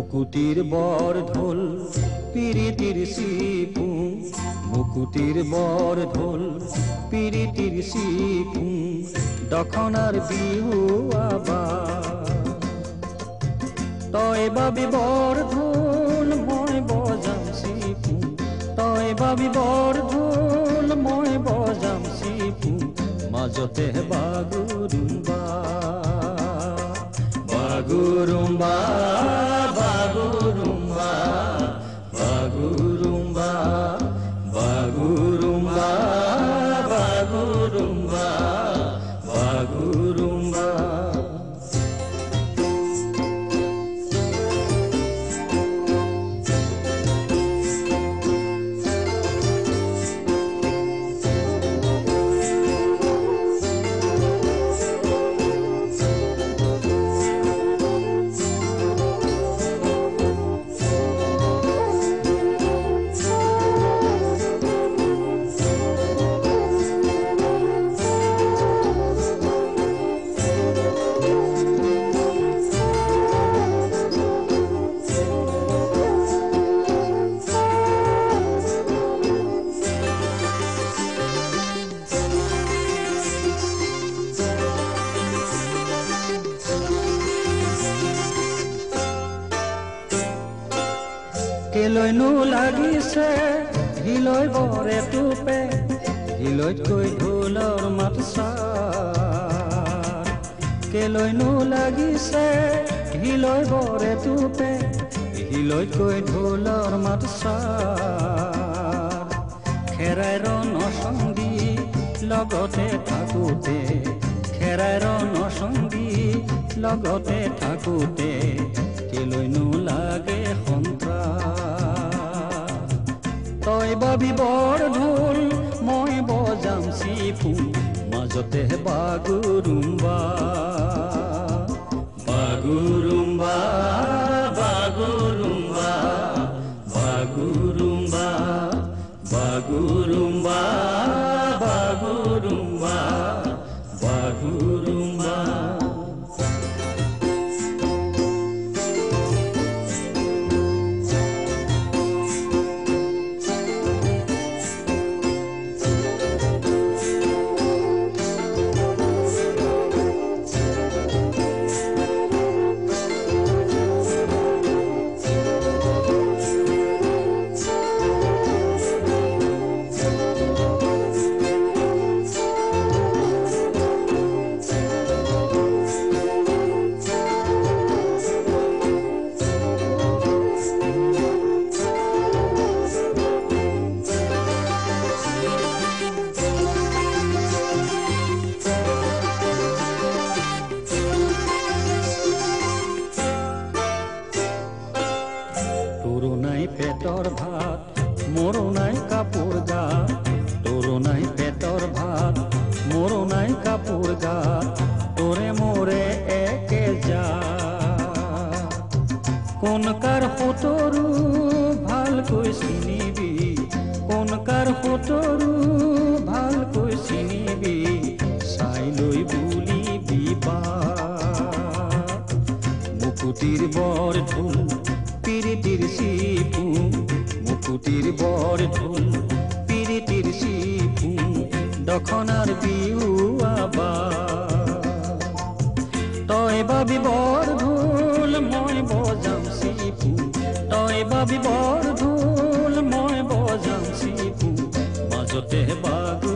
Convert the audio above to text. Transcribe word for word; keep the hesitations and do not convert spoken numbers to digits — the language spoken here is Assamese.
মুকুটির বর ঢোল পিরিতির সিপু মুকুটির বর ঢোল পিরিতির সিপু দখনার বিহু আবার তয় বাবি বর ঢোল মই বজাম সিপু তয় বাবি বর ঢোল মই বজাম সিপু মাজতে বাগুৰুম্বা বাগুৰুম্বা বাগুৰুম্বা বাগুৰুম্বা বাগুৰুম্বা বাগুৰুম্বা বাগুৰুম্বা কেলৈনো লাগিছে হিলৈ বৰে টুপে হিলৈতকৈ ঢোলৰ মাত চাৰ কেলৈনো লাগিছে হিলৈ বৰে টুপে হিলৈতকৈ ঢোলৰ মাত চাৰ খেৰাই ৰণসংগী লগতে থাকোঁতে খেৰাই ৰণসংগী লগতে থাকোঁতে কেলৈনো লাগে সন্ত্ৰাস তই বাবি বৰ ঢোল মই বজাম সিপু মাজতে বাগুৰুম্বা বাগুৰুম্বা বাগুৰুম্বা বাগুৰুম্বা বাগুৰুম্বা বাগুৰুম্বা বাগুৰুম্বা তোৰো নাই পেটৰ ভাত মোৰো নাই কাপোৰ গা তোৰো নাই পেটৰ ভাত মোৰো নাই কাপোৰ গা তোৰে মোৰে একে যা কোন কাৰ ফটোৰু ভালকৈ চিনিবি কোন কাৰ ফটোৰু ভালকৈ চিনিবি চাই লৈ বুলিবি বা মুকুটিৰ বৰ ঢোল পিৰিতিৰ সিপু মুকুটিৰ বৰ ঢোল পিৰিতিৰ সিপু দখনাৰ বিহু আবাৰ তই বাবি বৰ ঢোল মই বজাম সিপু তই বাবি বৰ ঢোল মই বজাম সিপু মাজতে বাগু